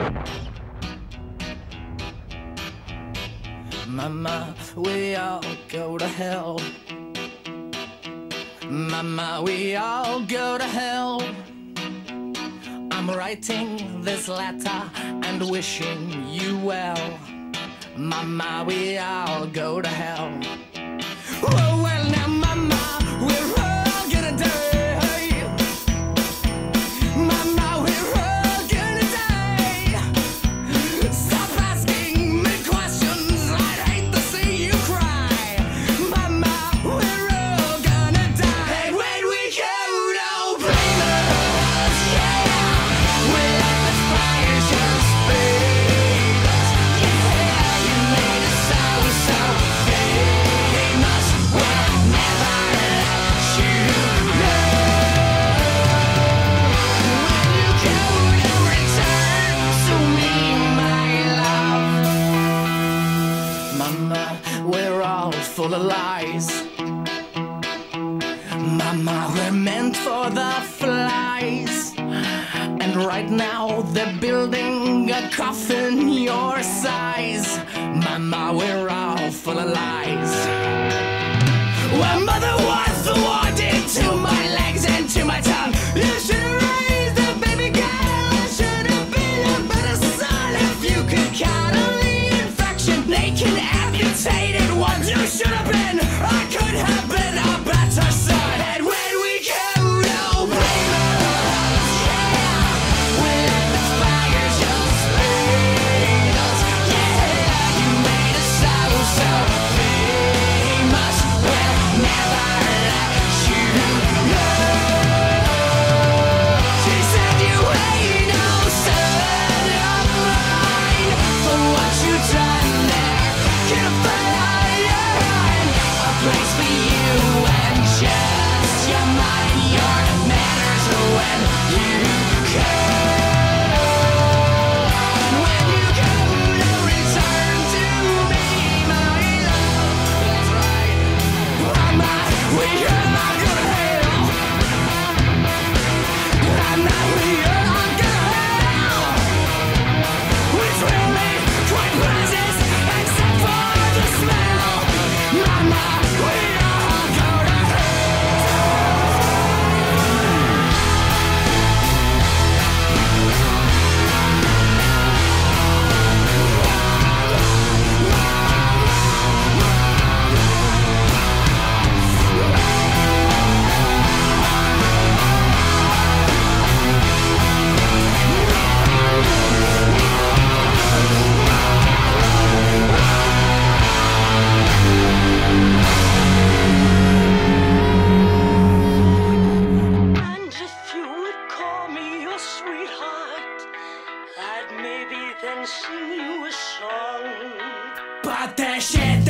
Mama, we all go to hell. Mama, we all go to hell. I'm writing this letter and wishing you well. Mama, we all go to hell. Oh, well now, Mama, we're all gonna die. Mama, we're all gonna die. Stop asking me questions, I'd hate to see you cry. Mama, we're all gonna die. And when we go, don't blame us, yeah. We'll let the fire just fade us, yeah. You made us so famous. We'll never let you know. When you go to return to me, my love. Mama, we're all full of lies. Mama, we're meant for the flies. And right now they're building a coffin your size. Mama, we're all full of lies. Well, mother was the one to my legs and to my tongue. You should have raised a baby girl. I should have been a better son. If you could count on the infection, naked, amputated ones, you should have been. I could have been a better son. And when we go, don't blame us, yeah. We let the fire just fade us, yeah. You made us so famous. We'll never let you know. She said you ain't no son of mine. For what you done there, can't find a place for you and just your mind. Your manners when you go. When you go to return to me, my love. That's right. Mama, we are not gonna hell. Mama, we are not gonna hell. Which will be quite pleasant, except for the smell. Mama, we all go to And if you would call me your sweetheart, I'd maybe then sing you a song. But the shit